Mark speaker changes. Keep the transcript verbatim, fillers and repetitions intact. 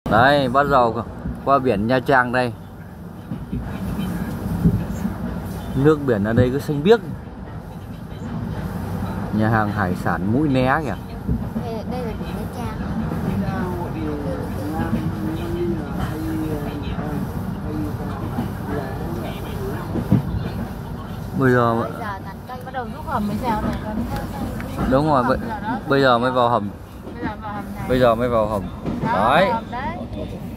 Speaker 1: Đấy, bắt đầu qua biển Nha Trang đây. Nước biển ở đây cứ xanh biếc. Nhà hàng hải sản Mũi Né kìa.
Speaker 2: Đây, đây là biển Nha Trang.
Speaker 1: Bây giờ
Speaker 2: Bây giờ tàn cây bắt đầu rút hầm mới sao này.
Speaker 1: đúng rồi, bây, bây giờ mới vào hầm.
Speaker 2: Bây giờ vào hầm này.
Speaker 1: Bây giờ mới vào hầm.
Speaker 2: Đó,
Speaker 1: Đấy.
Speaker 2: vào hầm đấy.